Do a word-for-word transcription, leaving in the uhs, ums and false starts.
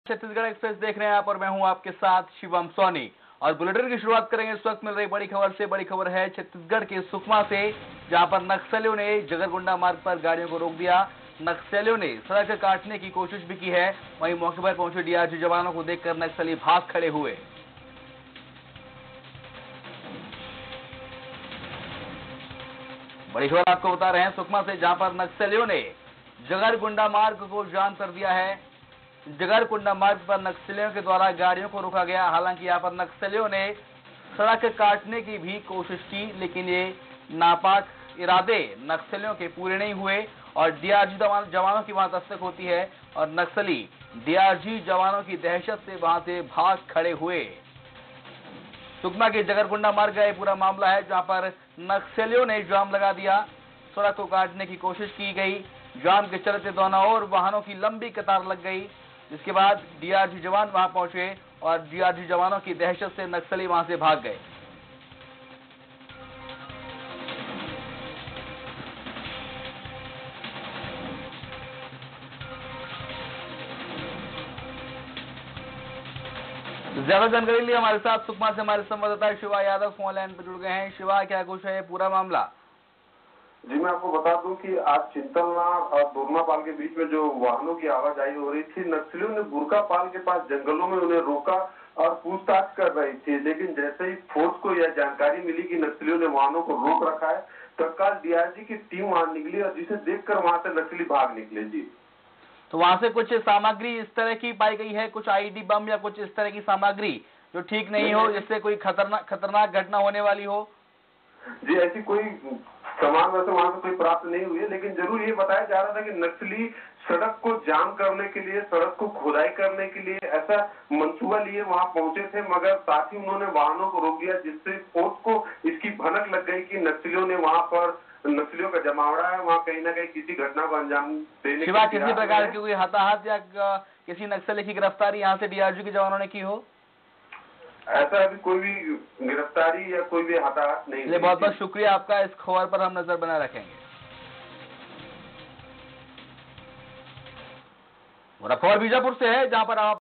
Chhattisgarh express देख रहे हैं आप और मैं हूं आपके साथ शिवम सोनी। और बुलेटिन की शुरुआत करेंगे इस वक्त मिल रही बड़ी खबर से। बड़ी खबर है छत्तीसगढ़ के सुकमा से, जहां पर नक्सलियों ने जगरगुंडा मार्ग पर गाड़ियों को रोक दिया। नक्सलियों ने सड़क काटने की कोशिश भी की है। वहीं मौके पर पहुंचे डीआरजी जवानों को देखकर नक्सली भाग खड़े हुए। बड़ी खबर आपको बता रहे हैं सुकमा से, जहां पर नक्सलियों ने जगरगुंडा मार्ग को जाम कर दिया है। जगरगुंडा मार्ग पर नक्सलियों के द्वारा गाड़ियों को रोका गया। हालांकि यहां पर नक्सलियों ने सड़क काटने की भी कोशिश की, लेकिन ये नापाक इरादे नक्सलियों के पूरे नहीं हुए और डीआरजी जवानों की वहां दस्तक होती है और नक्सली डीआरजी जवानों की दहशत से वहां से भाग खड़े हुए। सुकमा के जगरगुंडा मार्ग का ये पूरा मामला है, जहां पर नक्सलियों ने जाम लगा दिया। सड़क को काटने की कोशिश की गई। जाम के चलते दोनों ओर वाहनों की लंबी कतार लग गई, जिसके बाद डीआरजी जवान वहां पहुंचे और डीआरजी जवानों की दहशत से नक्सली वहां से भाग गए। ज्यादा जानकारी लिए हमारे साथ सुकमा से हमारे संवाददाता शिवा यादव फोन लाइन पर जुड़ गए हैं। शिवा, क्या कुछ है पूरा मामला? जी, मैं आपको बता दूं कि आज चिंतलना और दोरनापाल के बीच में जो वाहनों की आवाजाही हो रही थी, नक्सलियों ने बुरकापाल के पास जंगलों में उन्हें रोका और पूछताछ कर रही थी। लेकिन जैसे ही फोर्स को यह जानकारी मिली कि नक्सलियों ने वाहनों को रोक रखा है, तत्काल डीआरजी की टीम वहां निकली और जिसे देखकर वहां से नक्सली भाग निकले। जी, तो वहां से कुछ सामग्री इस तरह की पाई गई है, कुछ आईडी बम या कुछ इस तरह की सामग्री जो ठीक नहीं हो, जिससे कोई खतरनाक खतरनाक घटना होने वाली हो? जी, ऐसी कोई सामान वैसे वहां से कोई प्राप्त नहीं हुई है, लेकिन जरूर ये बताया जा रहा था कि नक्सली सड़क को जाम करने के लिए, सड़क को खुदाई करने के लिए ऐसा मंसूबा लिए वहां पहुंचे थे, मगर साथ ही उन्होंने वाहनों को रोक दिया, जिससे फोर्स को इसकी भनक लग गई कि नक्सलियों ने वहां पर नक्सलियों का जमावड़ा है, वहां कहीं ना कहीं किसी घटना को अंजाम देने शिवा, किसी प्रकार की कोई हताहत या किसी नक्सली की गिरफ्तारी यहाँ से डीआरजी के जवानों ने की हो? ऐसा अभी कोई भी गिरफ्तारी या कोई भी हताहत नहीं। चलिए, बहुत बहुत शुक्रिया आपका। इस खबर पर हम नजर बनाए रखेंगे। और खबर बीजापुर से है, जहां पर आप